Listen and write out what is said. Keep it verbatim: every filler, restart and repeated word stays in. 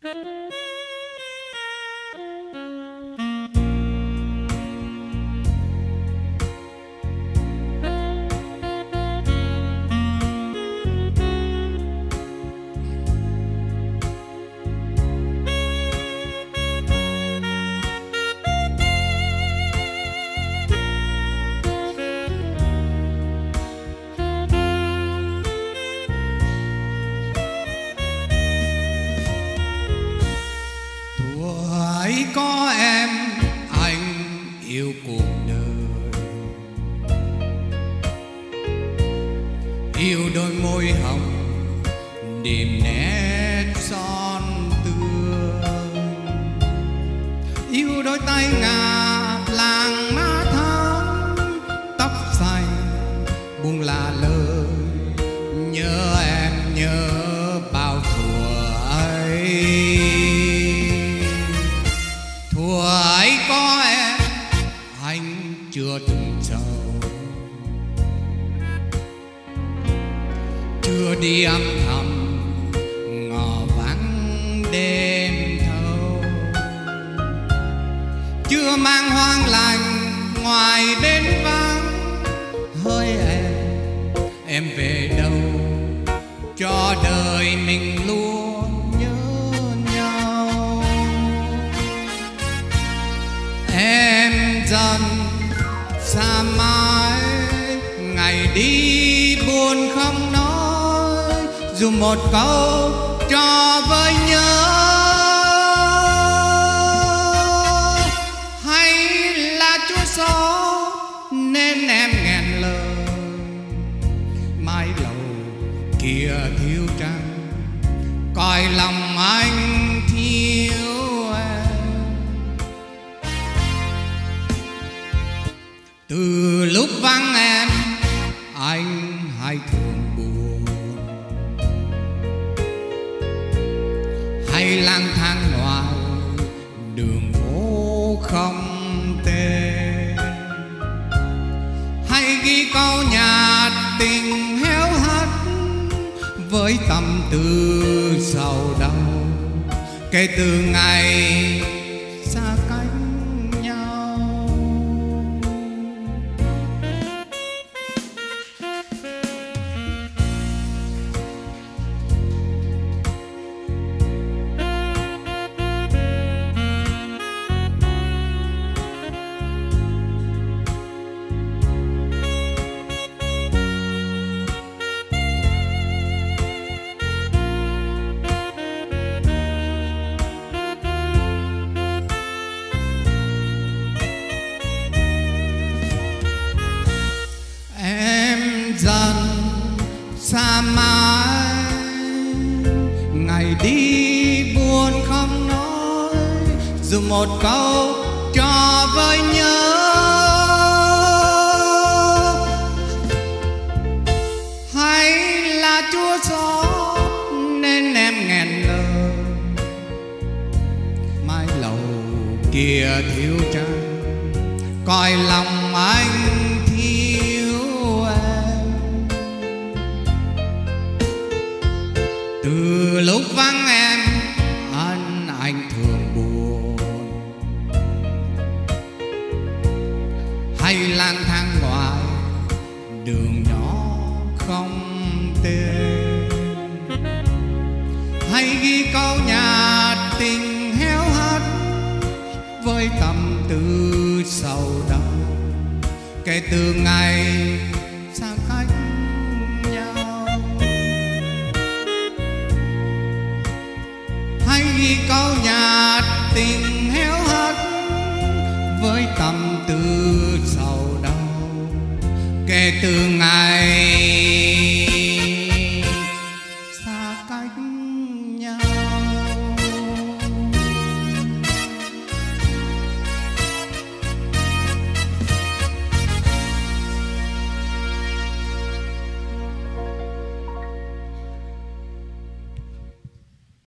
Có em anh yêu cuộc đời, yêu đôi môi hồng điểm nét son tươi, yêu đôi tay ngà làng má thắm tóc xanh buông là lời nhớ em nhớ bao thuở ấy. Thuở ấy có em anh chưa từng giàu, chưa đi âm thầm ngõ vắng đêm thâu, chưa mang hoang lành ngoài bến vắng. Hỡi em em về đâu cho đời mình luôn nhớ nhau. Em dần xa mãi ngày đi buồn không nói, dù một câu cho với nhớ. Hay là Chúa gió nên em nghẹn lời, mái lầu kia thiếu trăng cõi lòng anh thiếu em. Từ lúc vắng em anh hay thường buồn, hay lang thang ngoài đường phố không tên, hay ghi câu nhạc tình héo hắt với tâm tư sầu đau kể từ ngày xa cách nhau. Xa mãi ngày đi buồn không nói, dù một câu cho với nhớ. Hay là Chúa xót nên em nghẹn lời, mái lầu kia thiếu trăng cõi lòng anh thiếu em. Từ lúc vắng em anh anh thường buồn, hay lang thang ngoài đường nhỏ không tên, hay ghi câu nhạc tình héo hắt với tâm tư sầu đau kể từ ngày xa cách nhau. Hay ghi câu nhạc tình héo hắt với tâm tư sầu đau kể từ ngày